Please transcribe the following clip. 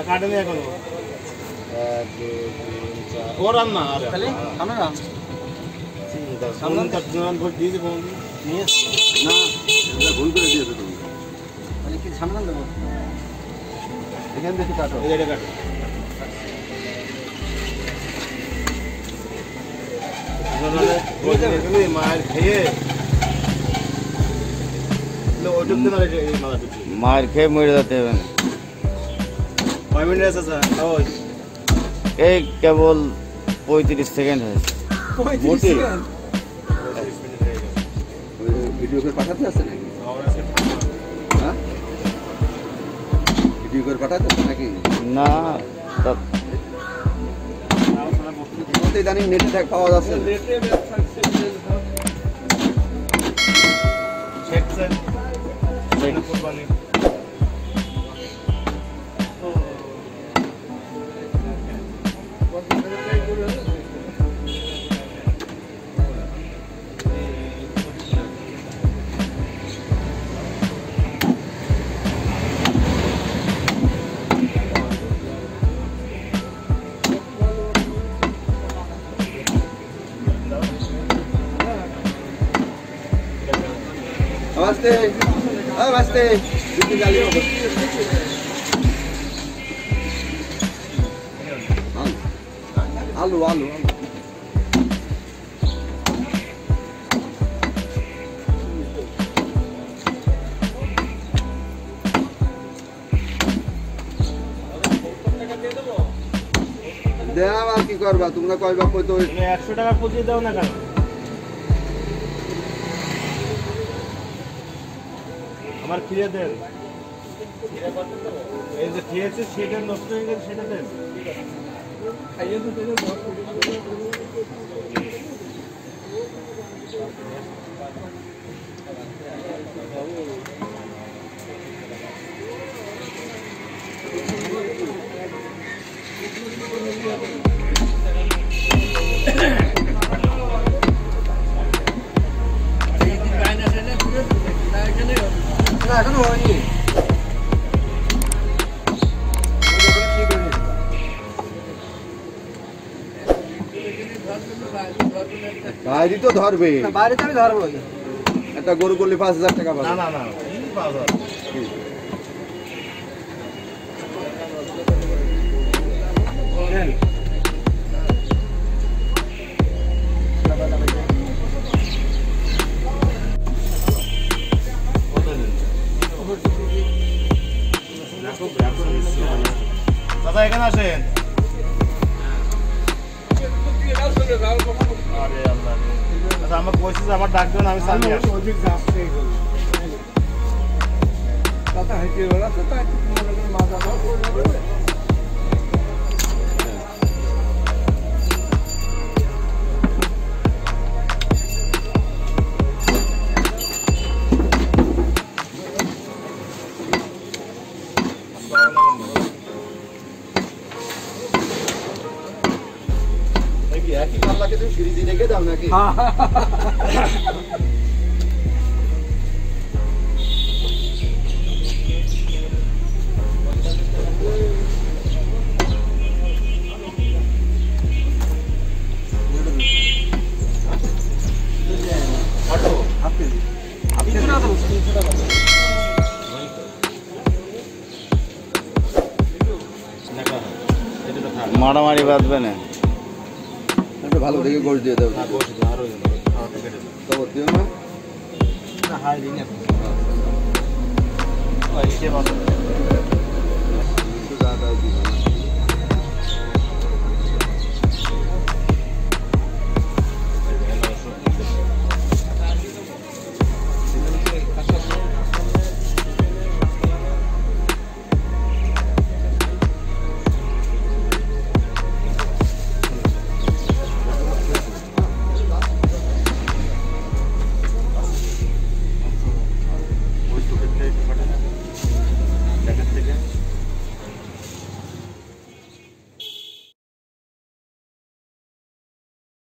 কাটেনি এখনো 1 2 3 4 ওরান না তাহলে সামনে না সামনে তার জন্য ভোট দিয়েছে কোন নিয়ে না এটা ভুল করে দিয়েছে তুমি মানে কি সামনে দেব এখান থেকে কাটো এটা কাটো তুমি মার খেয়ে লো ওটুক না রে মারা মার খেয়ে মরে যেতে হবে না কয় মিনিট আছে স্যার ওই এই কেবল 35 সেকেন্ড হয়েছে 35 সেকেন্ড ভিডিও করে পাঠাতে আছে নাকি হ্যাঁ ভিডিও করে পাঠাতে আছে নাকি না সব বলতে ইদানিং নেটে ট্যাগ পাওয়া যাচ্ছে নেটে চেক স্যার চেক করবানি नमस्ते नमस्ते कितनी गाली हो आलू आलू দেয়া আর কি করবা তোমরা কইবা কই তো 100 টাকা পুঁজি দাও না কেন আমার ফিরে দেন এই যে খেয়েছে সেটা নষ্ট হয়ে গেছে সেটা দেন খাইয়ে তো দেন এখন হয়নি বাইরে তো ধরবে বাইরে তো আমি ধরবো একটা গরু করলে 5000 টাকা পাবে না না না 5000 দাদা এখানে আসেন আরে আল্লাহ আচ্ছা আমার কইছে যে আমার ডাক দেন আমি সামনে আসি ওদিক যাচ্ছে কথা হইছে বলা তো তাই মাথা দাও একই পাল্লাকে তুমি ফ্রিজে রেখে দাও নাকি মারামারি বাঁধবে না ভালো দেখে গোশ দিয়ে দাও না গোশ দাও আরো তো দিও না না হাই দিন না ওই যে বাস